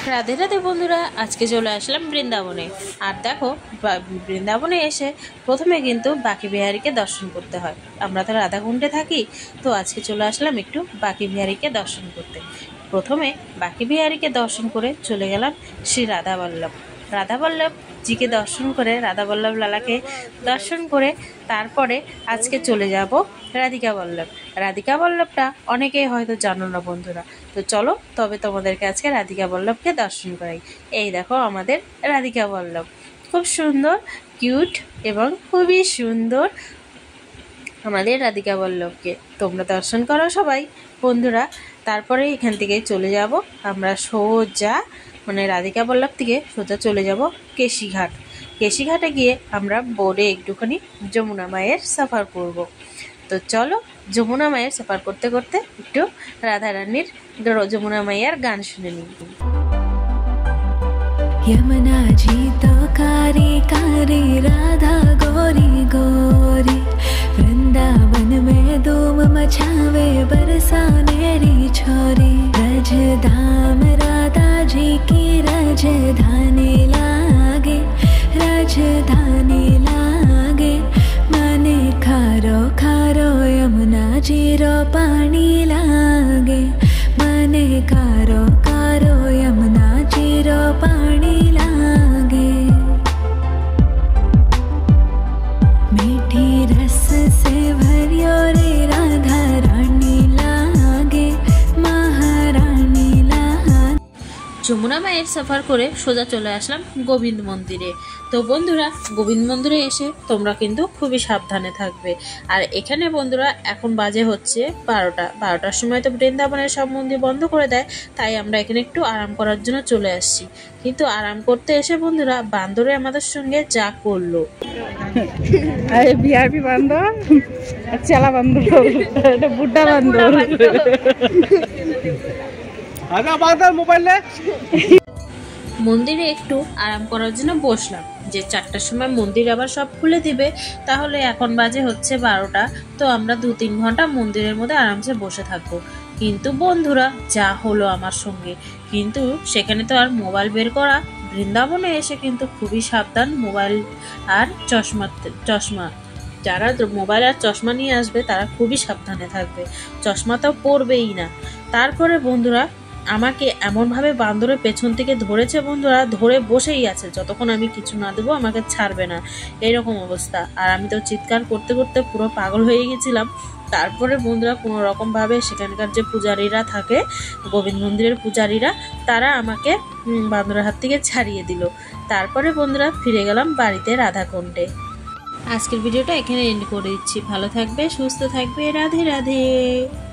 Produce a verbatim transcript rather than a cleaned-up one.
রাধে রাধে বন্ধুরা, আজকে চলে আসলাম বৃন্দাবনে। আর দেখো, বৃন্দাবনে এসে প্রথমে কিন্তু বাঁকে বিহারীকে দর্শন করতে হয়। আমরা তো রাধাকুণ্ডে থাকি, তো আজকে চলে আসলাম একটু বাঁকে বিহারীকে দর্শন করতে। প্রথমে বাঁকে বিহারীকে দর্শন করে চলে গেলাম শ্রী রাধাবল্লভ রাধাবল্লভ জিকে দর্শন করে, রাধাবল্লভ লালাকে দর্শন করে তারপরে আজকে চলে যাব রাধিকা বল্লভ। রাধিকা বল্লভটা অনেকেই হয়তো জানো না বন্ধুরা, তো চলো তবে তোমাদেরকে আজকে রাধিকা বল্লভকে দর্শন করাই। এই দেখো আমাদের রাধিকা বল্লভ, খুব সুন্দর, কিউট এবং খুবই সুন্দর আমাদের রাধিকা বল্লভকে তোমরা দর্শন করো সবাই বন্ধুরা। তারপরে এখান থেকে চলে যাব আমরা সোজা, মানে রাধিকা বল্লভ থেকে সোজা চলে যাব কেশিঘাট। কেশিঘাটে গিয়ে আমরা বোটে একটুখানি যমুনা মায়ের সফর করব। তো চলো যমুনা মায়ের সফর করতে করতে একটু রাধা রানীর যমুনা মায়ের গান শুনে নিই। यमुना जी तो कारी कारी राधा गोरी गोरी, वृंदावन में धूम मचावे बरसानेरी छोरी। रज धाम राधा जी की राजधानी लागे, राजधानी लागे। माने खारो खारो यमुना जी रो पानी लागे, माने खारो खारो यमुना जी रो पानी लागे। मीठी रस से भरियो रे राधा रानी लागे, महारानी लागे। যমুনা মায়ের সফর করে সোজা চলে আসলাম গোবিন্দ মন্দিরে। তো বন্ধুরা, গোবিন্দ মন্দিরে এসে তোমরা কিন্তু খুবই সাবধানে থাকবে। আর এখানে বন্ধুরা এখন বাজে হচ্ছে বারোটা বারোটার সময় তো বৃন্দাবনের সব মন্দির বন্ধ করে দেয়, তাই আমরা এখানে একটু আরাম করার জন্য চলে আসছি। কিন্তু আরাম করতে এসে বন্ধুরা বান্দরে আমাদের সঙ্গে যা করলো। ভিআইপি বান্দর, চেলা বান্দর, এটা বুড্ডা বান্দর। মন্দিরে একটু আরাম করার জন্য বসলাম, যে চারটার সময় মন্দির আবার সব খুলে দিবে, তাহলে এখন বাজে হচ্ছে বারোটা, তো আমরা দু তিন ঘন্টা মন্দিরের মধ্যে আরামসে বসে থাকবো। কিন্তু বন্ধুরা যা হলো আমার সঙ্গে, কিন্তু সেখানে তো আর মোবাইল বের করা, বৃন্দাবনে এসে কিন্তু খুবই সাবধান। মোবাইল আর চশমা চশমা যারা মোবাইল আর চশমা নিয়ে আসবে তারা খুবই সাবধানে থাকবে, চশমা তো পরবেই না। তারপরে বন্ধুরা আমাকে এমনভাবে বান্দরের পেছন থেকে ধরেছে বন্ধুরা, ধরে বসেই আছে, যতক্ষণ আমি কিছু না দেবো আমাকে ছাড়বে না, এইরকম অবস্থা। আর আমি তো চিৎকার করতে করতে পুরো পাগল হয়ে গেছিলাম। তারপরে বন্ধুরা কোনো রকমভাবে সেখানকার যে পূজারীরা থাকে, গোবিন্দ মন্দিরের পূজারীরা, তারা আমাকে বান্দরের হাত থেকে ছাড়িয়ে দিল। তারপরে বন্ধুরা ফিরে গেলাম বাড়িতে রাধাকুণ্ডে। আজকের ভিডিওটা এখানে এন্ড করে দিচ্ছি। ভালো থাকবে, সুস্থ থাকবে, রাধে রাধে।